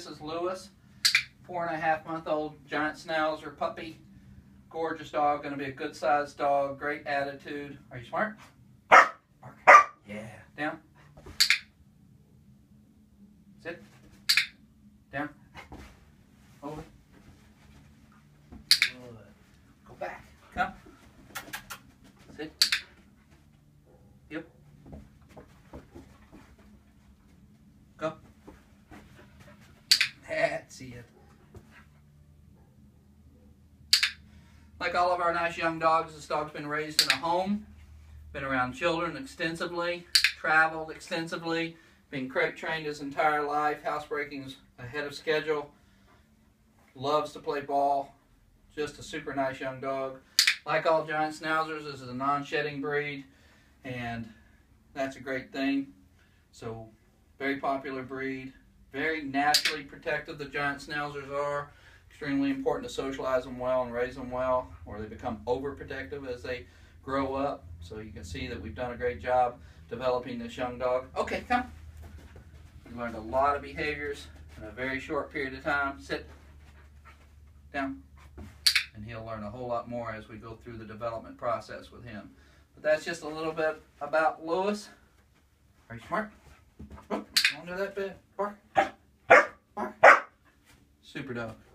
this is Lewis, 4.5-month-old Giant Schnauzer puppy. Gorgeous dog, going to be a good sized dog, great attitude. Are you smart? Bark. Yeah. Down. Sit. Down. Over. Good. Go back. Come. Sit. Yep. Go. That's it. Like all of our nice young dogs, this dog's been raised in a home, been around children extensively, traveled extensively, been crate trained his entire life, housebreaking's ahead of schedule, loves to play ball, just a super nice young dog. Like all Giant Schnauzers, this is a non-shedding breed, and that's a great thing. So, very popular breed, very naturally protective the Giant Schnauzers are. Extremely important to socialize them well and raise them well, or they become overprotective as they grow up. So you can see that we've done a great job developing this young dog. Okay, come. We learned a lot of behaviors in a very short period of time. Sit. Down. And he'll learn a whole lot more as we go through the development process with him. But that's just a little bit about Lewis. Are you smart? Oh, don't do that bit. Bark. Bark. Super dog.